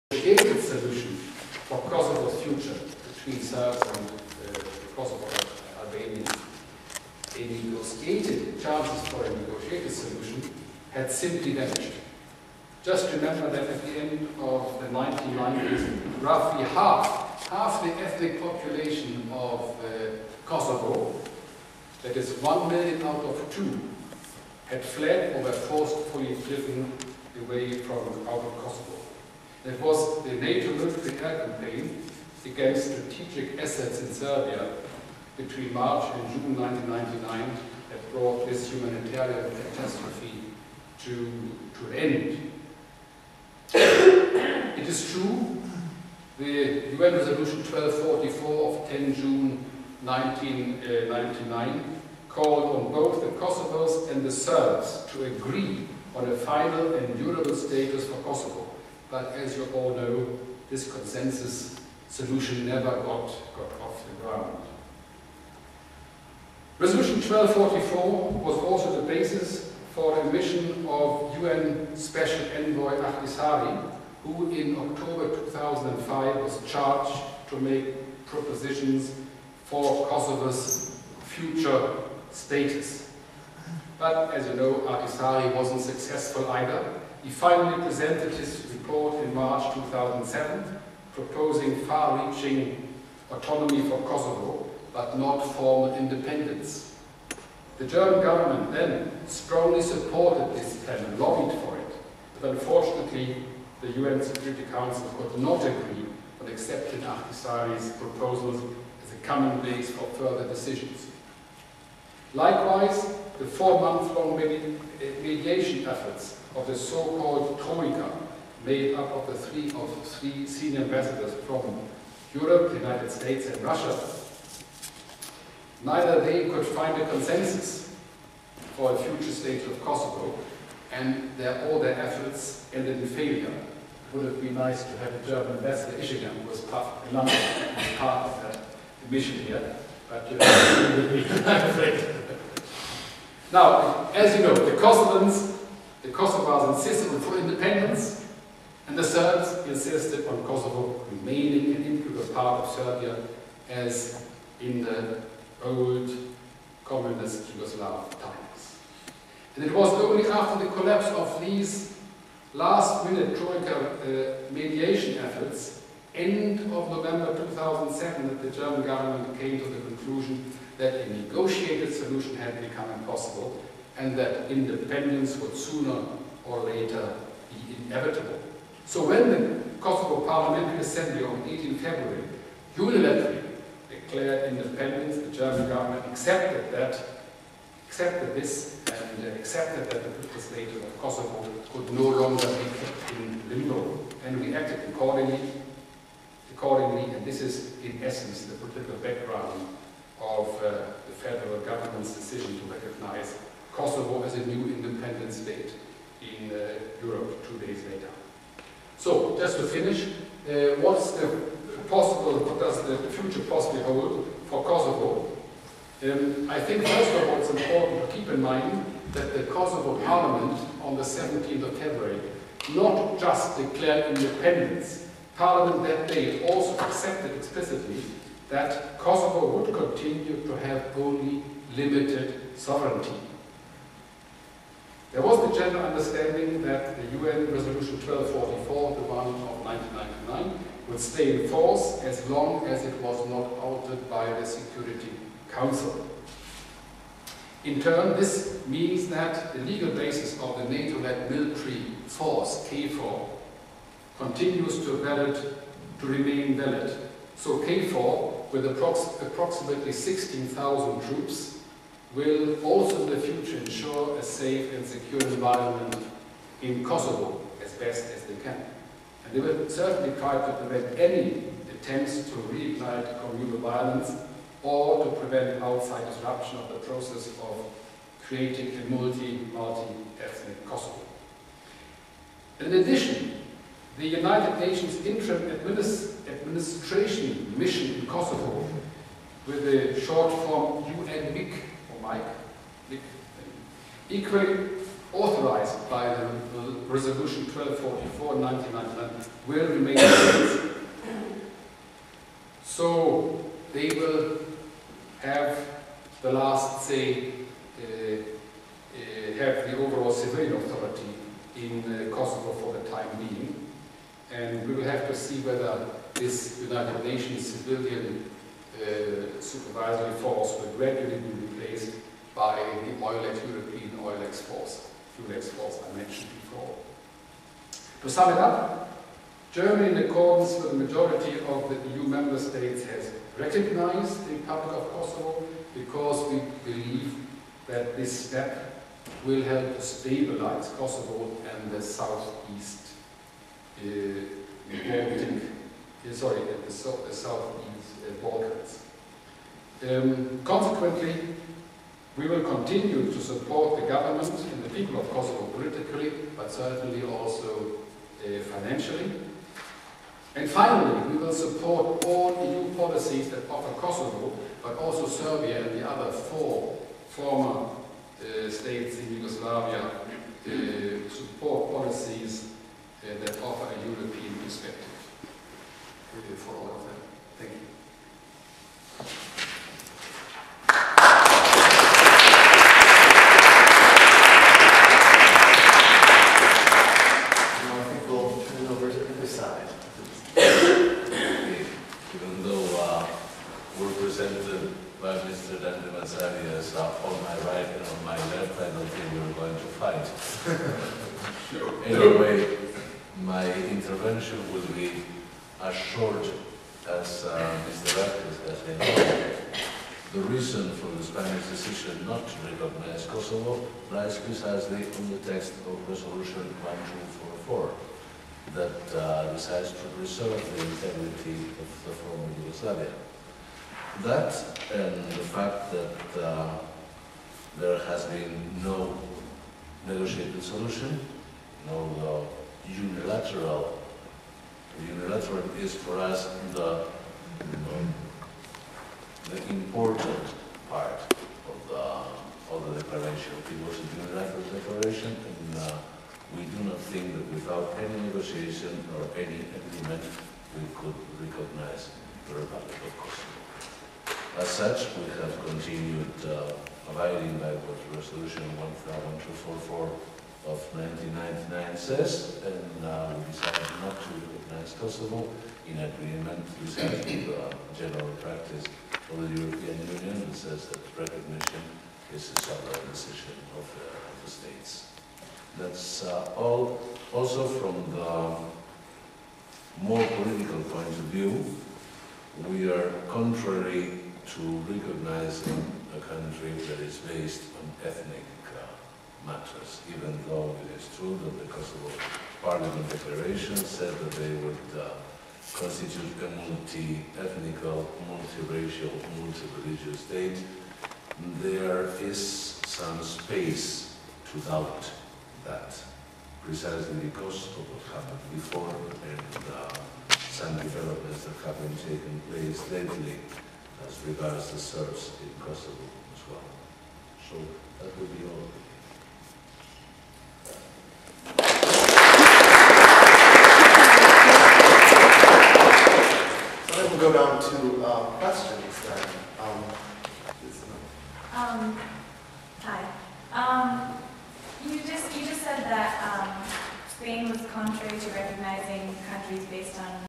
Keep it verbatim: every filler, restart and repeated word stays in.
negotiated solution for Kosovo's future between Serbs and uh, Kosovo Albanians, a negotiated chances for a negotiated solution had simply vanished. Just remember that at the end of the nineteen nineties, roughly half, half the ethnic population of uh, Kosovo, that is one million out of two, had fled or were forcefully driven away from out of Kosovo. That was the NATO military air campaign against strategic assets in Serbia between March and June nineteen ninety-nine that brought this humanitarian catastrophe to, to an end. It is true, the U N Resolution twelve forty-four of ten June nineteen ninety-nine called on both the Kosovos and the Serbs to agree on a final and durable status for Kosovo. But as you all know, this consensus solution never got, got off the ground. Resolution twelve forty-four was also the basis for a mission of U N Special Envoy Ahtisaari, who in October two thousand five was charged to make propositions for Kosovo's future status. But as you know, Ahtisaari wasn't successful either. He finally presented his report in March two thousand seven, proposing far-reaching autonomy for Kosovo, but not formal independence. The German government then strongly supported this plan and lobbied for it, but unfortunately the U N Security Council could not agree on accepting Ahtisaari's proposals as a common base for further decisions. Likewise, the four-month-long medi mediation efforts of the so-called Troika, made up of the three of three senior ambassadors from Europe, the United States, and Russia, neither they could find a consensus for a future state of Kosovo, and their, all their efforts ended in failure. It would have been nice to have a German ambassador, Ischinger, who was part, part of that mission here, but you know, I'm afraid. Now, as you know, the Kosovans, the Kosovars insisted on full independence, and the Serbs insisted on Kosovo remaining an integral part of Serbia as in the old communist Yugoslav times. And it was only after the collapse of these last-minute Troika uh, mediation efforts, end of November two thousand seven, that the German government came to the conclusion that a negotiated solution had become impossible and that independence would sooner or later be inevitable. So when the Kosovo Parliamentary Assembly on the eighteenth of February unilaterally declared independence, the German government accepted that, accepted this, and uh, accepted that the political state of Kosovo could no longer be kept in limbo, and we acted accordingly. Accordingly, and this is in essence the political background of uh, the federal government's decision to recognize Kosovo as a new independent state in uh, Europe two days later. So, just to finish, uh, what's the possible, what does the future possibly hold for Kosovo? Um, I think first of all it's important to keep in mind that the Kosovo Parliament on the seventeenth of February not just declared independence. Parliament that day also accepted explicitly that Kosovo would continue to have only limited sovereignty. There was the general understanding that the U N Resolution twelve forty-four, the one of nineteen ninety-nine, would stay in force as long as it was not altered by the Security Council. In turn, this means that the legal basis of the NATO-led military force, K four, continues to, valid, to remain valid. So K four, with approx approximately sixteen thousand troops, will also in the future ensure a safe and secure environment in Kosovo as best as they can. And they will certainly try to prevent any attempts to reignite communal violence or to prevent outside disruption of the process of creating a multi, multi-ethnic Kosovo. In addition, the United Nations Interim Administ Administration Mission in Kosovo, with the short form U N M I C, or M I C, equally authorized by the Resolution twelve forty-four nineteen ninety-nine will remain in place. So they will have the last say, uh, uh, have the overall civilian authority in uh, Kosovo for the time being. And we will have to see whether this United Nations civilian uh, supervisory force will gradually be replaced by the EULEX, European EULEX force, EULEX force I mentioned before. To sum it up, Germany, in accordance with the majority of the E U member states, has recognized the Republic of Kosovo because we believe that this step will help to stabilize Kosovo and the southeast uh, Baltic, uh, sorry, the, so, the southeast uh, Balkans. Um, consequently, we will continue to support the government and the people of Kosovo politically, but certainly also uh, financially. And finally, we will support all E U policies that offer Kosovo, but also Serbia and the other four former uh, states in Yugoslavia, uh, support policies uh, that offer a European perspective uh, for all of them. Thank you. Anyway, my intervention will be as short as uh, Mister Raptis has been. The reason for the Spanish decision not to recognize Kosovo lies precisely on the text of Resolution one two four four that uh, decides to preserve the integrity of the former Yugoslavia. That and the fact that uh, there has been no negotiated solution, no uh, unilateral. Unilateral is for us the, you know, the important part of the of the declaration. It was a unilateral declaration, and uh, we do not think that without any negotiation or any agreement we could recognize the Republic of Kosovo. As such, we have continued uh, abiding by what Resolution one two four four of nineteen ninety-nine says, and uh, we decided not to recognize Kosovo in agreement with the general practice of the European Union that says that recognition is a sovereign decision of the, of the states. That's uh, all. Also, from the more political point of view, we are contrary to recognizing a country that is based on ethnic uh, matters, even though it is true that the Kosovo Parliament Declaration said that they would uh, constitute a multi-ethnical, multi-racial, multi-religious state. There is some space to doubt that, precisely because of what happened before and uh, some developments that have been taking place lately as regards the Serbs in Kosovo as well. So that would be all. So then we'll go down to uh, questions then. Um, um, hi. Um, you just you just said that um, Spain was contrary to recognizing countries based on